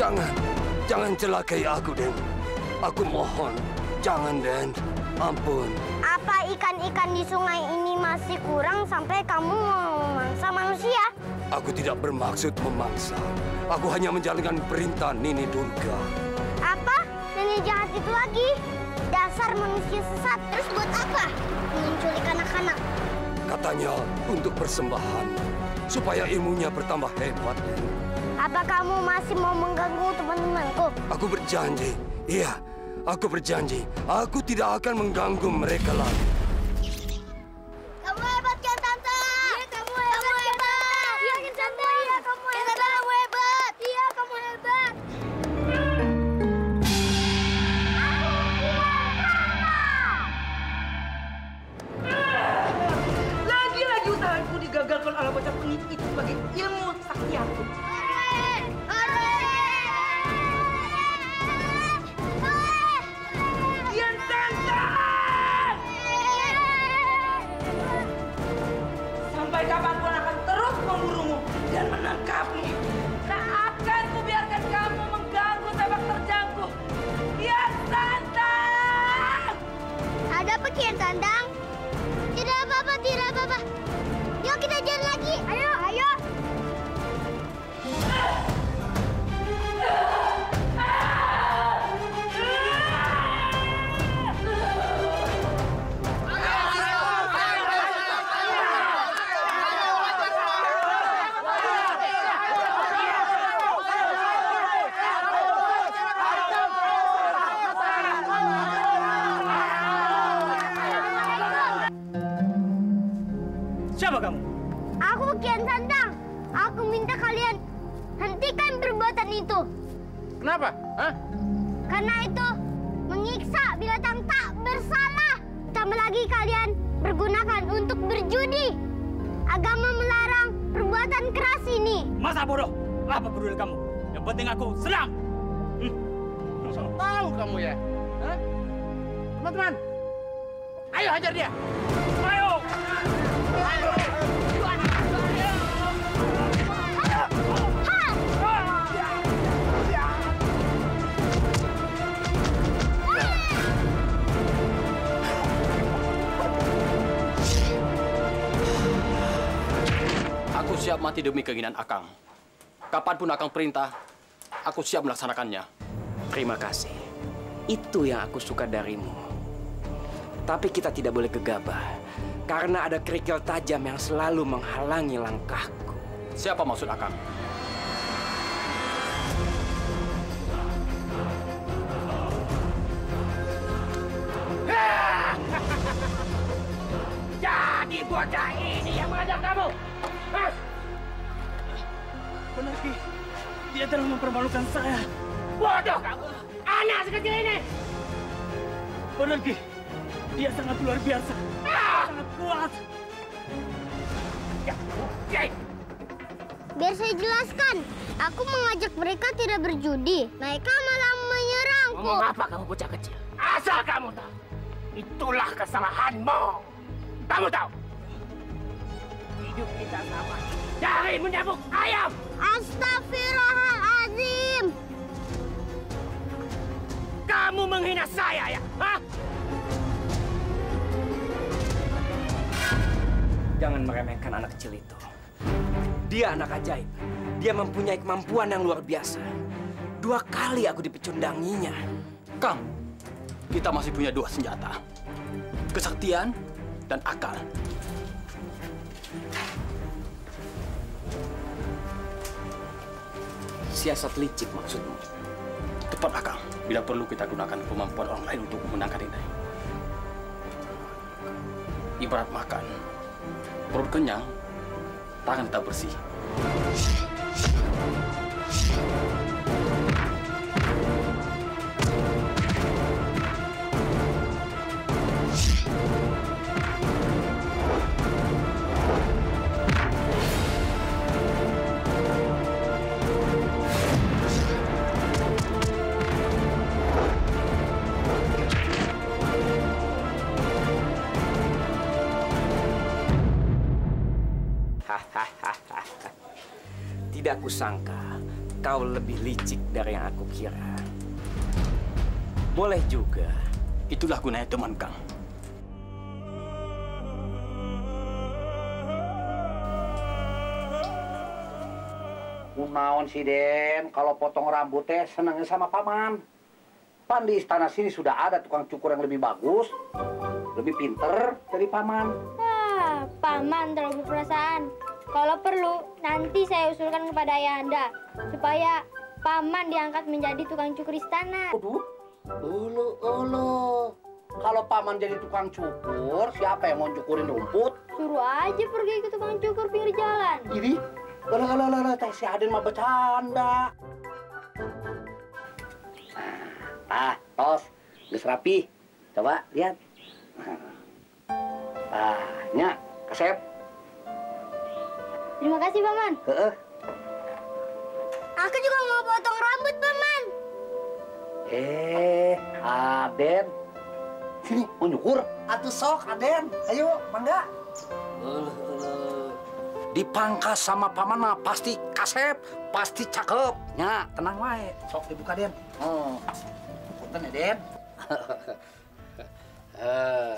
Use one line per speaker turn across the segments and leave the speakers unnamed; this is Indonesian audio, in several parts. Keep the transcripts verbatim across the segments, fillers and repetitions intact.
Jangan, jangan celakai aku, Den. Aku mohon, jangan, Den. Ampun.
Apa ikan-ikan di sungai ini masih kurang sampai kamu mau memangsa manusia?
Aku tidak bermaksud memaksa. Aku hanya menjalankan perintah Nini Durga.
Apa? Nenek jahat itu lagi? Dasar manusia sesat. Terus buat apa? Menculik anak-anak.
Katanya untuk persembahan, supaya ilmunya bertambah hebat.
Apa kamu masih mau mengganggu teman-temanku?
Aku berjanji, iya, aku berjanji, aku tidak akan mengganggu mereka lagi.
Kamu hebat kan, Tante? Iya, kamu hebat. Kamu hebat. Iya, Tante. Iya, kamu hebat. Kamu hebat. Iya, kamu hebat.
Lagi-lagi usahaku digagalkan oleh bocah pengit itu sebagai ilmu sakti aku. Kian Santang! Sampai kapanpun akan terus memburumu dan menangkapmu. Tak akan kubiarkan kamu mengganggu sepak terjangku. Kian Santang!
Ada apa, Kian Santang? Tidak apa-apa, tidak apa-apa. Yuk kita jalan lagi. Ayo, ayo.
Siapa kamu?
Aku Kian Santang. Aku minta kalian hentikan perbuatan itu.
Kenapa? Hah?
Karena itu menyiksa binatang tak bersalah. Tambah lagi kalian bergunakan untuk berjudi. Agama melarang perbuatan keras ini.
Masa bodoh? Apa peduli kamu? Yang penting aku senang. Hmm.
So tahu kamu ya? Hah? Teman-teman, ayo hajar dia.
Ayo!
Ayo!
Aku siap mati demi keinginan Akang. Kapanpun Akang perintah, aku siap melaksanakannya.
Terima kasih. Itu yang aku suka darimu. Tapi kita tidak boleh gegabah. Karena ada kerikil tajam yang selalu menghalangi langkahku.
Siapa maksud Akang?
Jadi bocah ini yang mengajar kamu. Hah?
Benar, Ki. Dia telah mempermalukan saya.
Bodoh kamu. Anak sekecil ini.
Benar, Ki. Dia sangat luar biasa.
Ah!
Sangat kuat.
Ya, ya.
Biar saya jelaskan. Aku mengajak mereka tidak berjudi. Mereka malah menyerangku.
Ngomong apa kamu bocah kecil? Asal kamu tahu. Itulah kesalahanmu. Kamu tahu? Hidup kita sama dari menyabuk ayam.
Astagfirullahaladzim.
Kamu menghina saya ya? Hah?
Jangan meremehkan anak kecil itu. Dia anak ajaib. Dia mempunyai kemampuan yang luar biasa. Dua kali aku dipecundanginya.
Kang, kita masih punya dua senjata. Kesaktian dan akal.
Siasat licik maksudmu?
Tepat, Akang. Bila perlu kita gunakan kemampuan orang lain untuk memenangkan ini. Ibarat makan. Perut kenyang, tangan tetap bersih.
Tidak kusangka kau lebih licik dari yang aku kira. Boleh juga.
Itulah gunanya teman, Kang.
Kunaon si Den, kalau potong rambut teh senangnya sama paman. Pan di istana sini sudah ada tukang cukur yang lebih bagus, lebih pinter dari paman.
Ah, paman terlalu berperasaan. Kalau perlu, nanti saya usulkan kepada ayahanda supaya paman diangkat menjadi tukang cukur istana.
Aduh, ulu ulu. Kalau paman jadi tukang cukur, siapa yang mau cukurin rumput?
Suruh aja pergi ke tukang cukur pinggir jalan.
Ini, alah alah alah, teh si Aden mah bercanda. Ah, tos, geus rapi. Coba lihat. Ah, nya, kasep.
Terima kasih, Paman.
Heeh.
Aku juga mau potong rambut, Paman.
Eh, Aden. Sini, mau nyukur? Atuh sok, Aden. Ayo, mangga. Uh, uh. Dipangkas sama paman mah pasti kasep, pasti cakep. Nya, tenang wae. Sok dibuka, Den. Oh. Punten ya, Den. uh.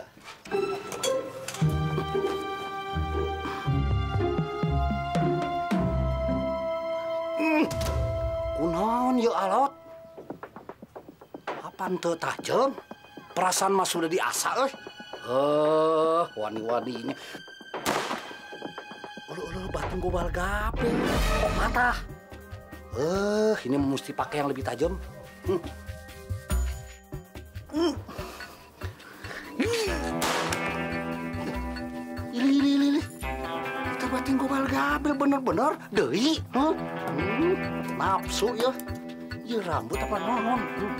Hmm. Kunaon yeuh alot? Apaan teu tajem? Perasaan mah sudah diasah euy. Heuh, wani-waninya. Ulu ulu batin gobal gape. Kok patah? Eh, ini mesti pakai yang lebih tajam. Hmm. Hmm. Ili ili ili. Kita batin gobal gape bener-bener deui, huh? Hmm. Nafsu ya. Ieu rambut apa naon? Hmm.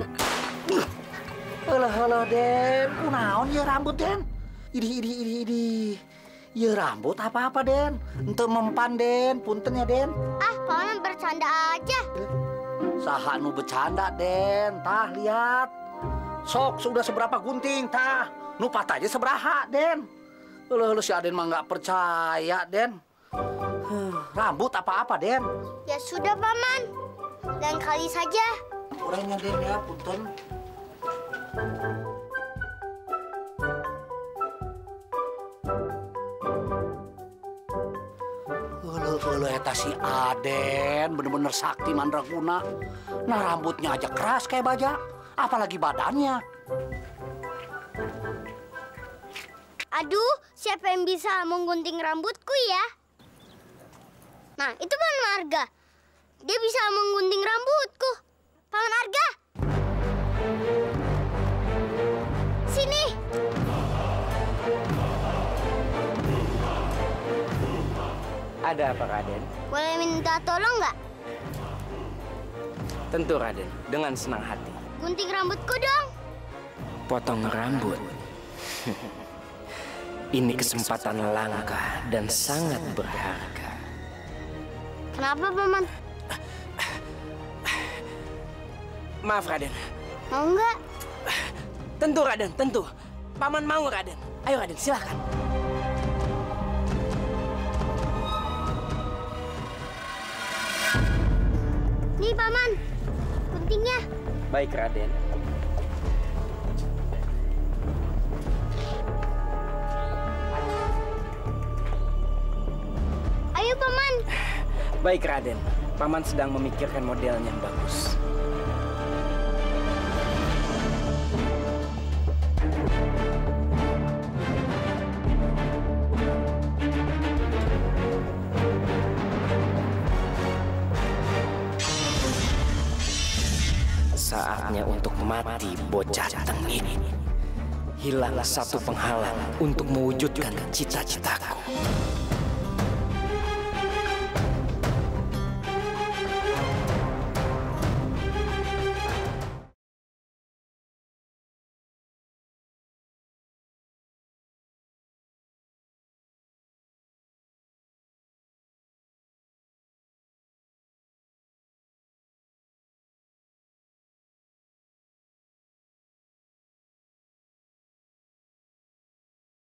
Alah, alah, Den. Kunaon ya rambut, Den? Idih, idih, idih, idih. Ya rambut apa-apa, Den. Ente mempan, Den. Punten ya, Den.
Ah, Paman bercanda aja.
Saha nu bercanda, Den. Tah, lihat. Sok, sudah seberapa gunting, tah. Nu patah aja seberaha, Den. Alah, alah, si Aden mah nggak percaya, Den. Huh, rambut apa-apa, Den?
Ya sudah, Paman. Lain kali saja.
Orangnya, Den, ya, punten. Ulu eta si Aden bener-bener sakti mandraguna. Nah rambutnya aja keras kayak baja, apalagi badannya.
Aduh, siapa yang bisa menggunting rambutku ya? Nah, itu Paman Arga. Dia bisa menggunting rambutku. Paman Arga. Sini.
Ada apa, Raden?
Boleh minta tolong nggak?
Tentu, Raden. Dengan senang hati.
Gunting rambutku dong.
Potong rambut. Ini kesempatan langka dan sangat berharga.
Kenapa, Paman?
Maaf, Raden.
Mau nggak?
Tentu, Raden. Tentu. Paman mau, Raden. Ayo, Raden. Silakan.
Nih, Paman. Guntingnya.
Baik, Raden.
Ayo, Paman.
Baik, Raden. Paman sedang memikirkan modelnya yang bagus. Saatnya untuk mati, bocah tengik. Hilang satu penghalang untuk mewujudkan cita-citaku.